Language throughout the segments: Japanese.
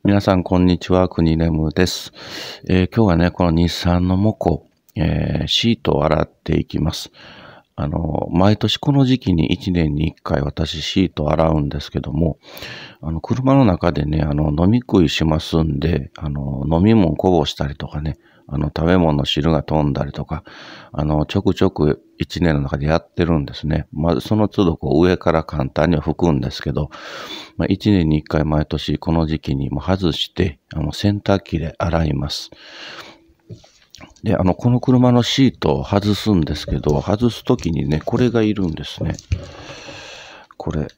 皆さん、こんにちは。くにレムです。今日はね、この日産のモコ、シートを洗っていきます。毎年この時期に1年に1回私シートを洗うんですけども、車の中でね、飲み食いしますんで、飲み物こぼしたりとかね、食べ物の汁が飛んだりとか、ちょくちょく1年の中でやってるんですね。まずその都度上から簡単には拭くんですけど、1年に1回毎年この時期にも外して、洗濯機で洗います。で、この車のシートを外すんですけど、外すときにね、これがいるんですね。これ、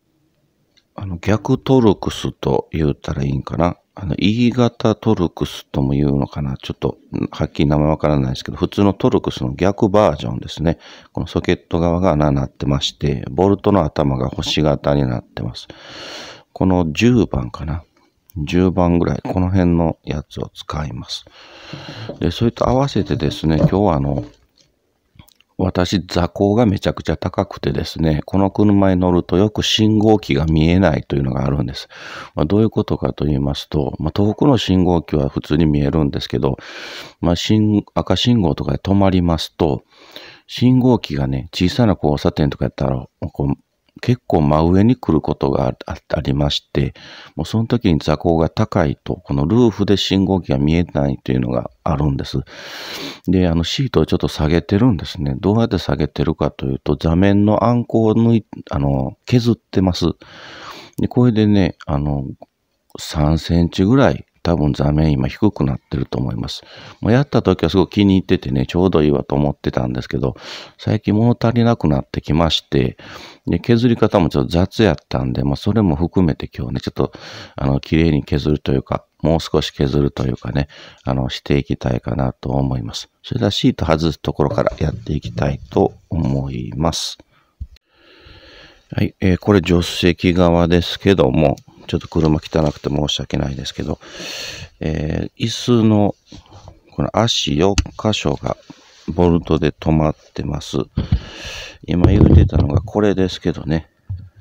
逆トルクスと言ったらいいんかな。E 型トルクスとも言うのかな。ちょっと、はっきり名前わからないですけど、普通のトルクスの逆バージョンですね。このソケット側が穴になってまして、ボルトの頭が星型になってます。この10番かな。10番ぐらい、この辺のやつを使います。で、それと合わせてですね、今日は私、座高がめちゃくちゃ高くてですね、この車に乗るとよく信号機が見えないというのがあるんです。どういうことかと言いますと、遠くの信号機は普通に見えるんですけど、赤信号とかで止まりますと、信号機がね、小さな交差点とかやったら、結構真上に来ることがありまして、もうその時に座高が高いと、このルーフで信号機が見えないというのがあるんです。で、シートをちょっと下げてるんですね。どうやって下げてるかというと、座面のあんこを削ってます。で、これでね、3センチぐらい多分座面今低くなってると思います。もうやった時はすごく気に入っててね、ちょうどいいわと思ってたんですけど、最近物足りなくなってきまして、で、削り方もちょっと雑やったんで、それも含めて今日ね、ちょっと、綺麗に削るというか、もう少し削るというかね、していきたいかなと思います。それではシート外すところからやっていきたいと思います。はい、これ助手席側ですけども、ちょっと車汚くて申し訳ないですけど、椅子のこの足4箇所がボルトで止まってます。今言うてたのがこれですけどね。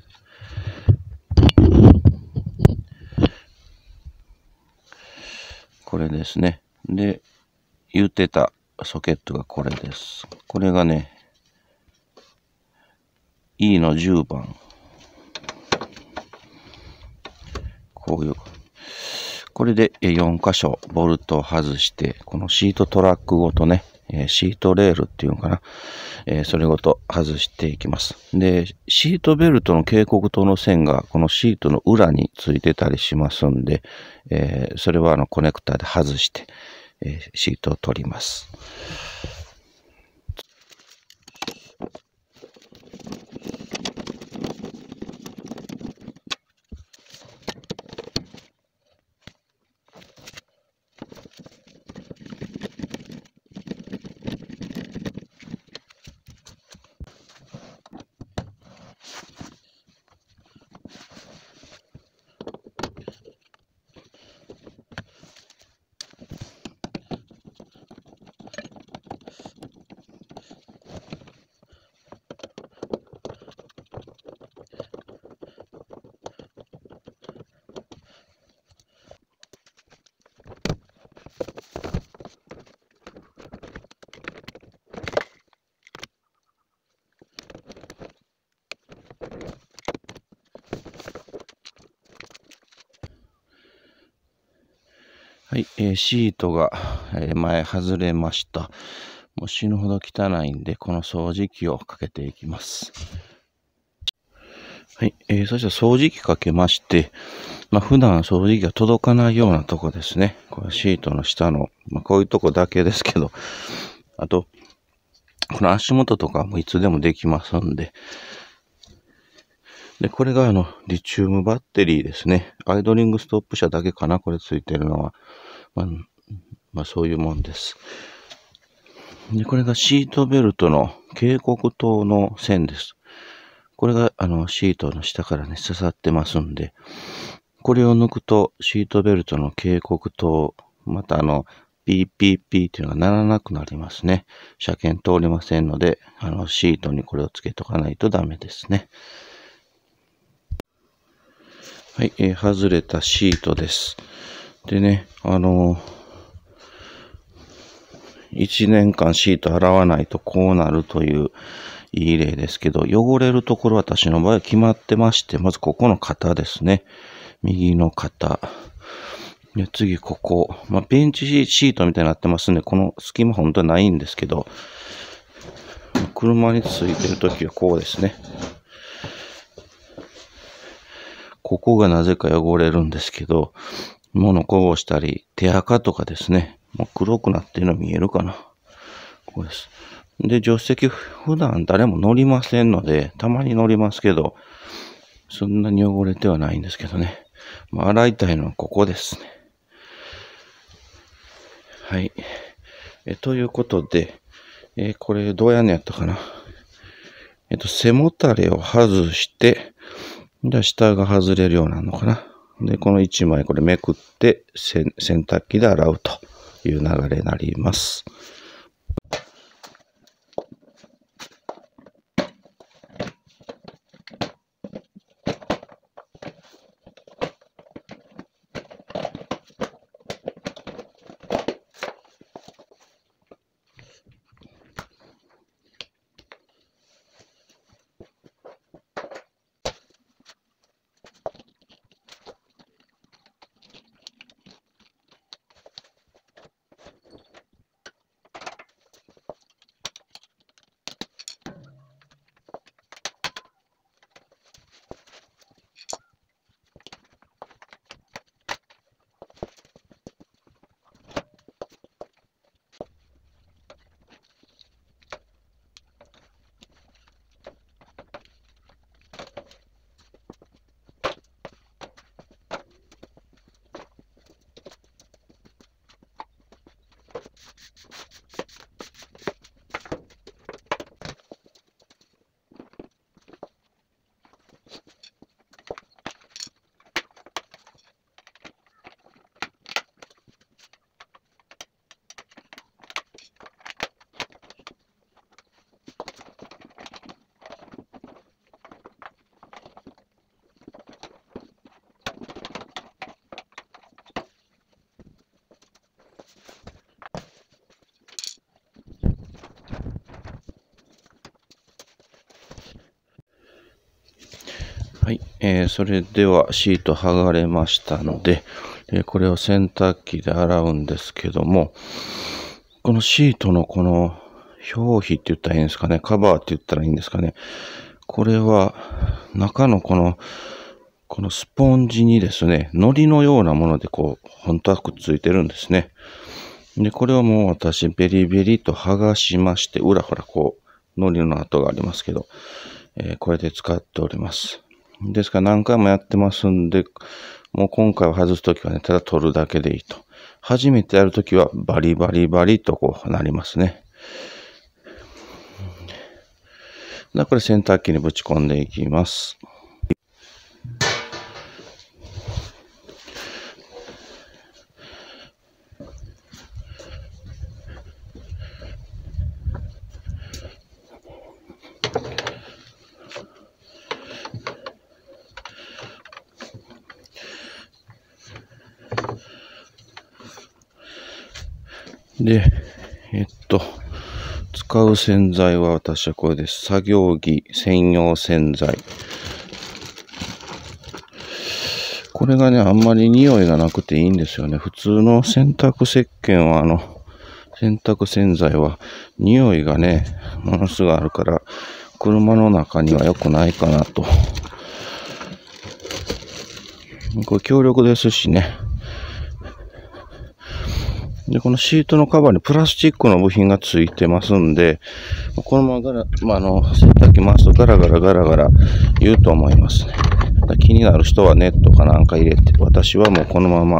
これですね。で、言うてたソケットがこれです。これがね、E の10番。こういう。これで4箇所ボルトを外して、このシートトラックごとね、シートレールっていうのかな、それごと外していきます。で、シートベルトの警告灯の線がこのシートの裏についてたりしますんで、それはコネクタで外して、シートを取ります。はい、シートが、前外れました。もう死ぬほど汚いんで、この掃除機をかけていきます。はい、そしたら掃除機かけまして、普段掃除機が届かないようなとこですね。これシートの下の、こういうとこだけですけど、あと、この足元とかもいつでもできますんで、で、これがリチウムバッテリーですね。アイドリングストップ車だけかな、これついてるのは。そういうもんです。で、これがシートベルトの警告灯の線です。これがシートの下からね、刺さってますんで、これを抜くとシートベルトの警告灯、またピーピーピーっていうのが鳴らなくなりますね。車検通りませんので、シートにこれをつけとかないとダメですね。 はい、外れたシートです。でね、1年間シート洗わないとこうなるといういい例ですけど、汚れるところ私の場合は決まってまして、まずここの肩ですね。右の肩。で次ここ。ベンチシートみたいになってますんで、この隙間本当はないんですけど、車についてるときはこうですね。ここがなぜか汚れるんですけど、物こぼしたり、手垢とかですね。もう黒くなってるの見えるかな。ここです。で、助手席普段誰も乗りませんので、たまに乗りますけど、そんなに汚れてはないんですけどね。洗いたいのはここですね。はい。ということで、これどうやんのやったかな。背もたれを外して、じゃあ下が外れるようになるのかな。で、この1枚これめくって洗濯機で洗うという流れになります。はい、それではシート剥がれましたので、これを洗濯機で洗うんですけども、このシートのこの表皮って言ったらいいんですかね、カバーって言ったらいいんですかね。これは中のこのスポンジにですね、糊のようなもので本当はくっついてるんですね。で、これをもう私ベリベリと剥がしまして、裏ほら糊の跡がありますけど、これで使っております。ですから何回もやってますんで、もう今回は外すときはね、ただ取るだけでいいと。初めてやるときはバリバリバリとなりますね。これ洗濯機にぶち込んでいきます。で、使う洗剤は私はこれです。作業着専用洗剤。これがね、あんまり匂いがなくていいんですよね。普通の洗濯石鹸は洗濯洗剤は匂いがね、ものすごいあるから、車の中には良くないかなと。これ強力ですしね。で、このシートのカバーにプラスチックの部品がついてますんで、このまま洗濯機回すとガラガラガラガラ言うと思いますね。気になる人はネットかなんか入れて、私はもうこのまま、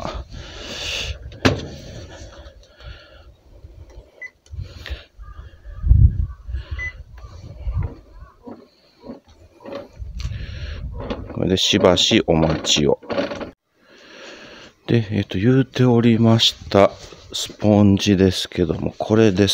これでしばしお待ちを。で、言うておりましたスポンジですけども、これです。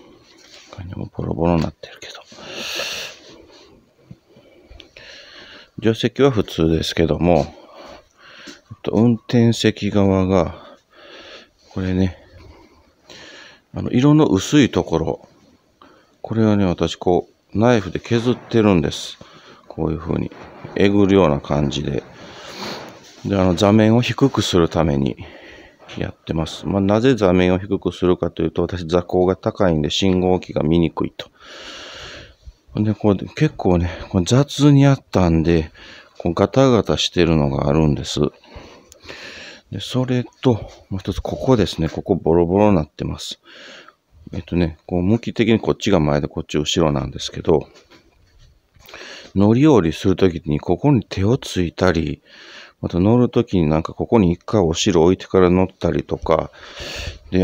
これもボロボロになってるけど。 助手席は普通ですけども、運転席側が、これね、色の薄いところ、これはね、私ナイフで削ってるんです。こういう風に。えぐるような感じで。で、座面を低くするためにやってます。なぜ座面を低くするかというと、私座高が高いんで信号機が見にくいと。で、結構ね、雑にやったんで、ガタガタしてるのがあるんです。で、それと、もう一つ、ここですね。ここボロボロになってます。向き的にこっちが前でこっち後ろなんですけど、乗り降りするときにここに手をついたり、また乗るときになんかここに一回お尻置いてから乗ったりとか、で、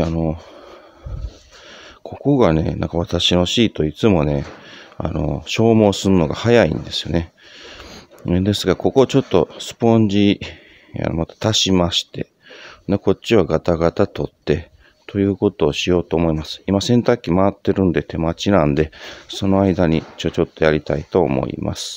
ここがね、なんか私のシートいつもね、消耗するのが早いんですよね。ですが、ここをちょっとスポンジ、また足しまして、で、こっちはガタガタ取って、ということをしようと思います。今洗濯機回ってるんで手待ちなんで、その間にちょっとやりたいと思います。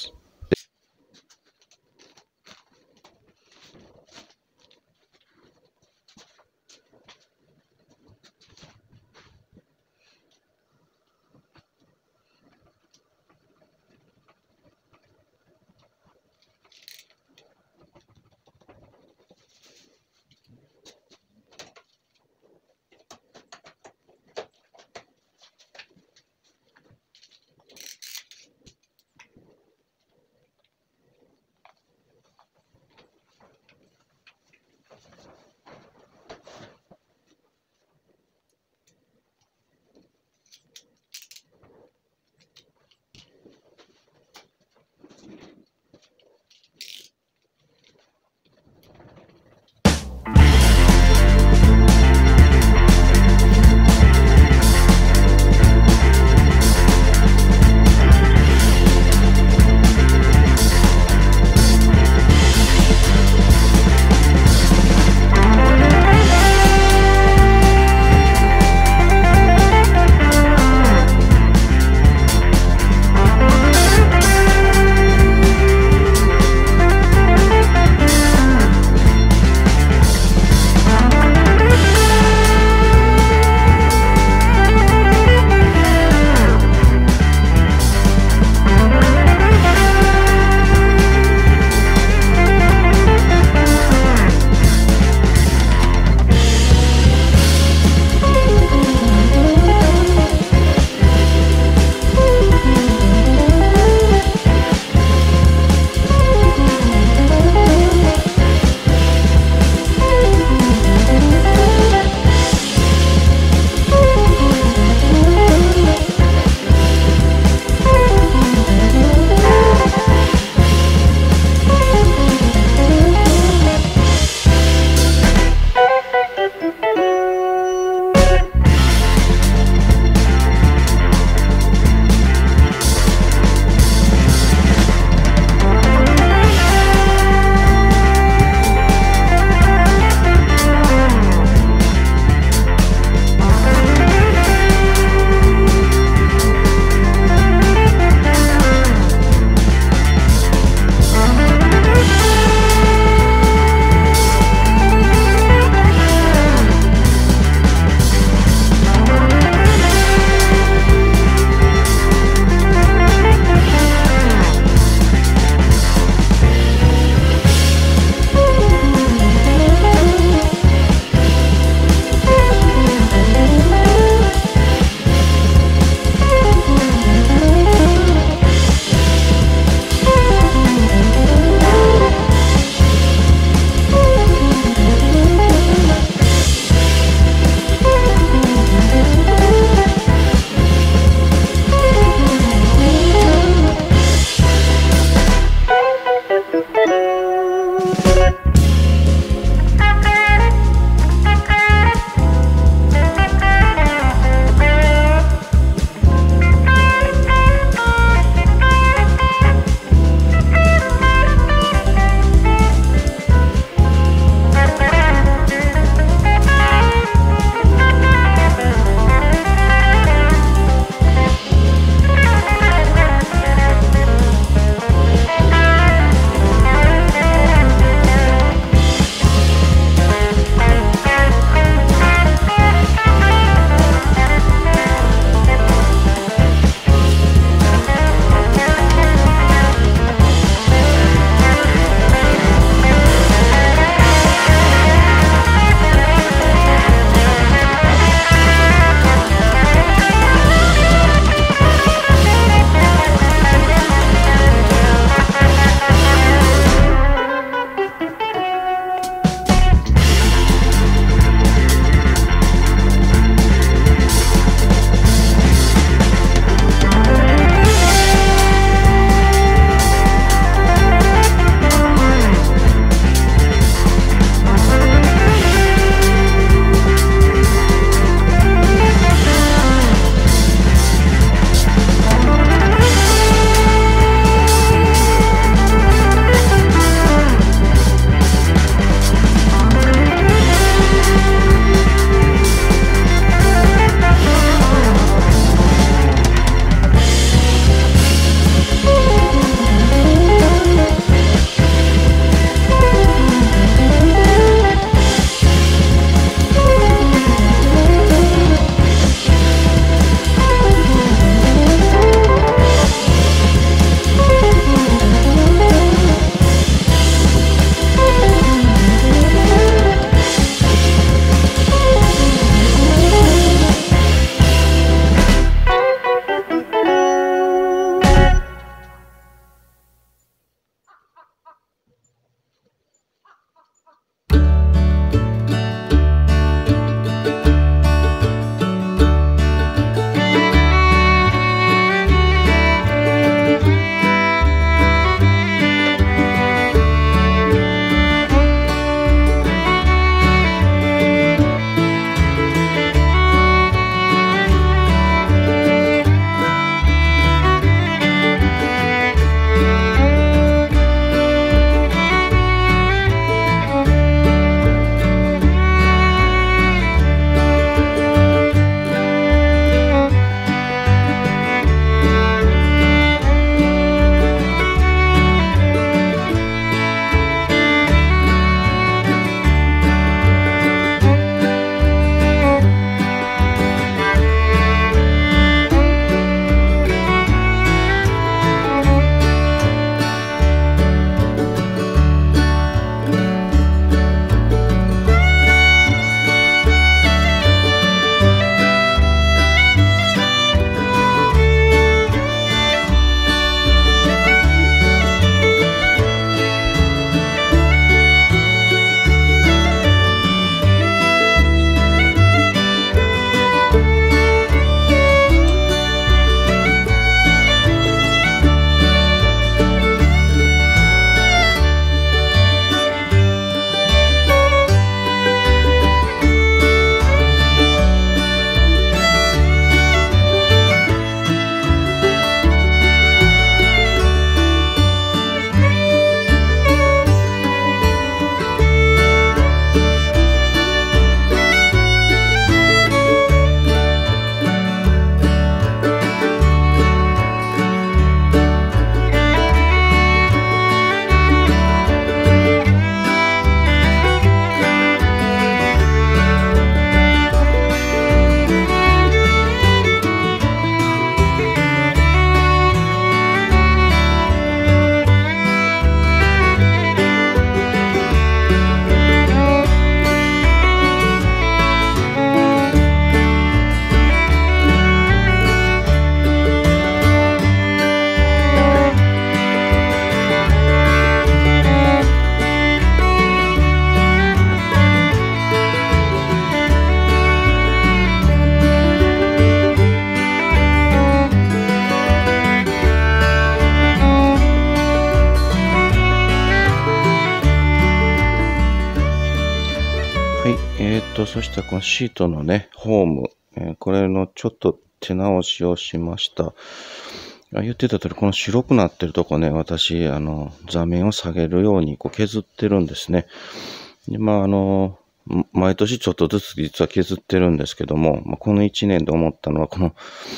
そしたらこのシートのね、ホーム、これのちょっと手直しをしました。言ってた通り、この白くなってるとこね、私、座面を下げるようにこう削ってるんですね。で、毎年ちょっとずつ実は削ってるんですけども、この1年で思ったのは、この、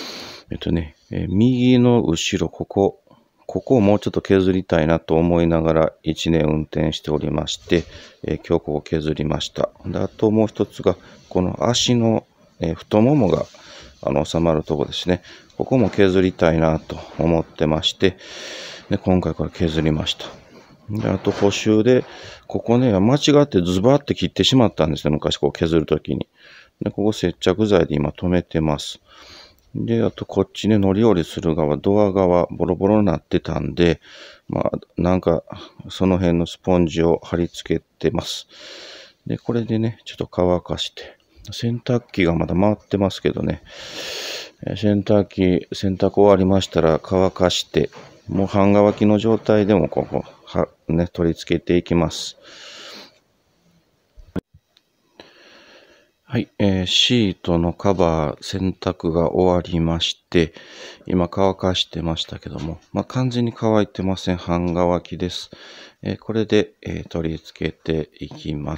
右の後ろ、ここをもうちょっと削りたいなと思いながら1年運転しておりまして、今日ここ削りました。で、あともう一つが、この足の、太ももが収まるとこですね。ここも削りたいなと思ってまして、で今回これ削りました。で、あと補修で、ここね、間違ってズバって切ってしまったんですね。昔こう削るときに。で、ここ接着剤で今止めてます。で、あとこっちね、乗り降りする側、ドア側、ボロボロになってたんで、なんか、その辺のスポンジを貼り付けてます。で、これでね、ちょっと乾かして、洗濯機がまだ回ってますけどね、洗濯終わりましたら乾かして、もう半乾きの状態でもここ、取り付けていきます。はい、シートのカバー、洗濯が終わりまして、今乾かしてましたけども、完全に乾いてません。半乾きです。これで、取り付けていきます。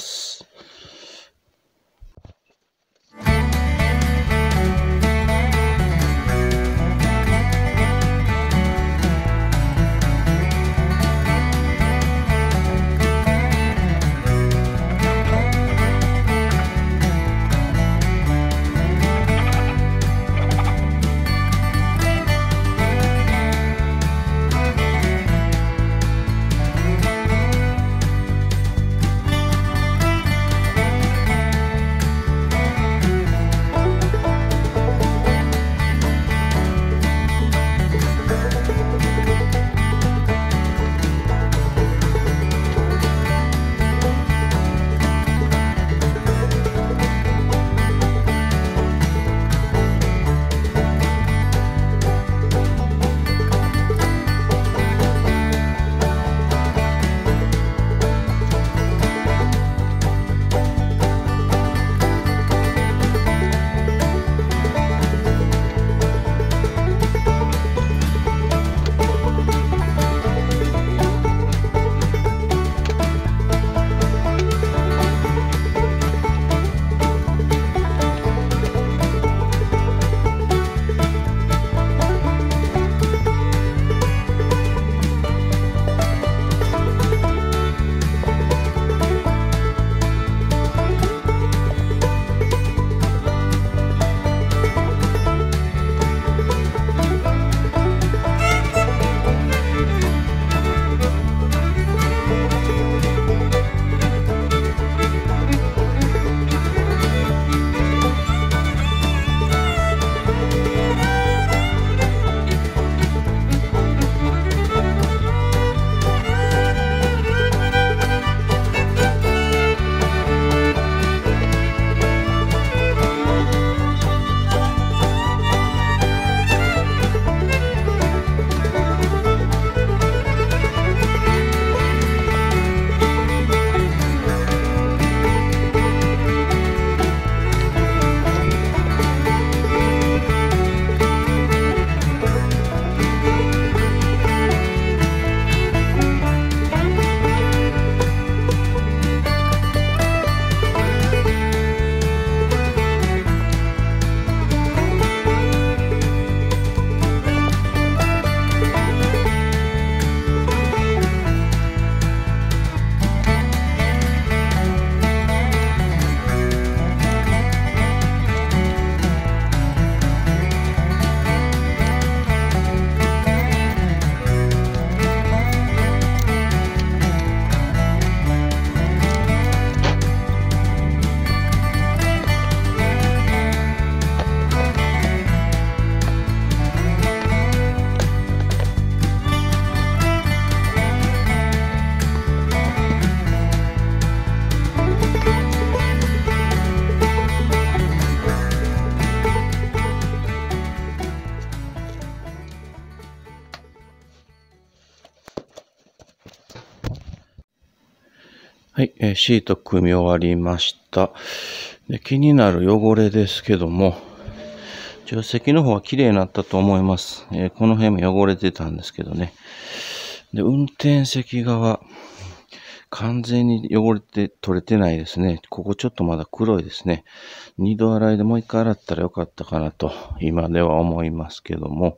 はい、シート組み終わりました。で、気になる汚れですけども、助手席の方は綺麗になったと思います。この辺も汚れてたんですけどね。で、運転席側、完全に汚れて取れてないですね。ここちょっとまだ黒いですね。2度洗いでもう1回洗ったらよかったかなと、今では思いますけども。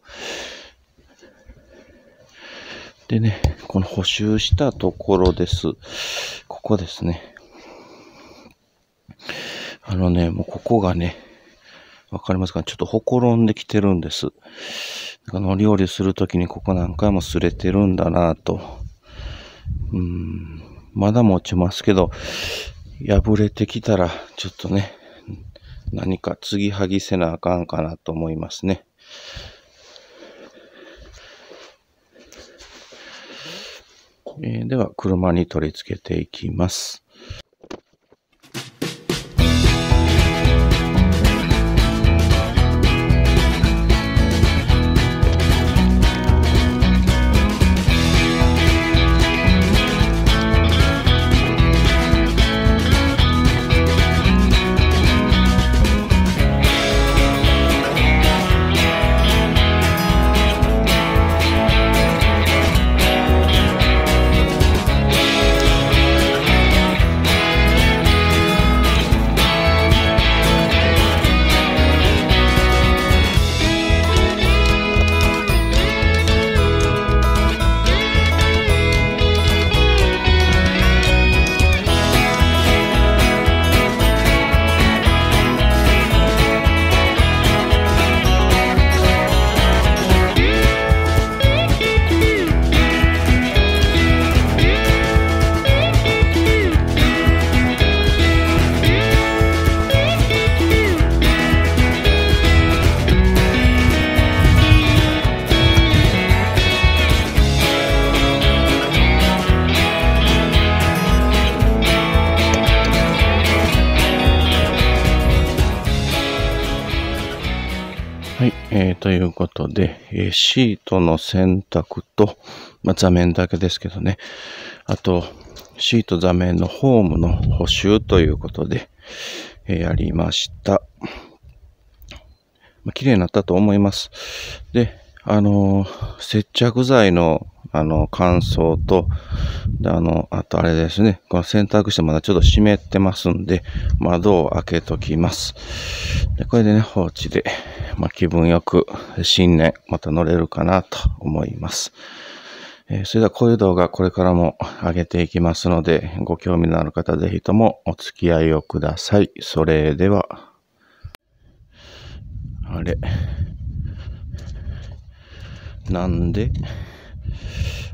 でね、この補修したところです。ここですね。もうここがね、わかりますか？ちょっとほころんできてるんです。乗り降りするときにここ何回も擦れてるんだなと。まだ持ちますけど、破れてきたらちょっとね、何か継ぎはぎせなあかんかなと思いますね。では、車に取り付けていきます。はい、ということで、シートの洗濯と、座面だけですけどね、あと、シート座面のホームの補修ということで、やりました。綺麗になったと思います。で、接着剤の乾燥と、で、あとあれですね、この洗濯してまだちょっと湿ってますんで、窓を開けときます。で、これでね、放置で、気分よく新年また乗れるかなと思います。それではこういう動画これからも上げていきますので、ご興味のある方ぜひともお付き合いをください。それでは、あれ、なんで